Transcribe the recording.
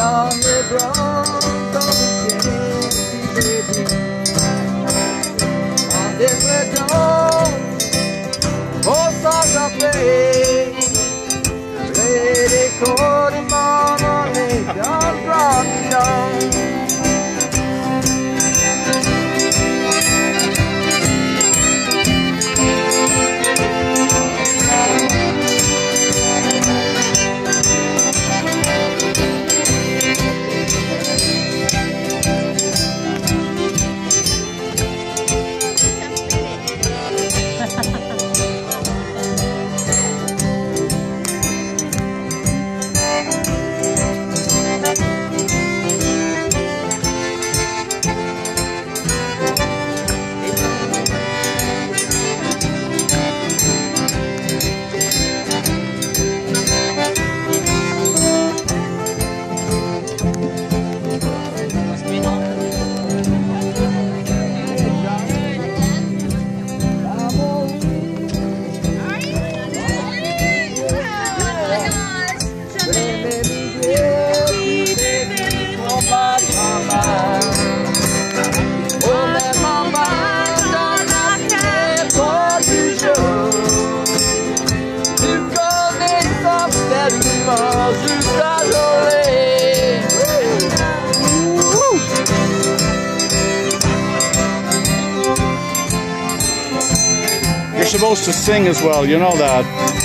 dans les bras comme un chien qui bébé. En déplaisant, au s'agapper, les décors de mon année dans le grand bidon. You're supposed to sing as well, you know that.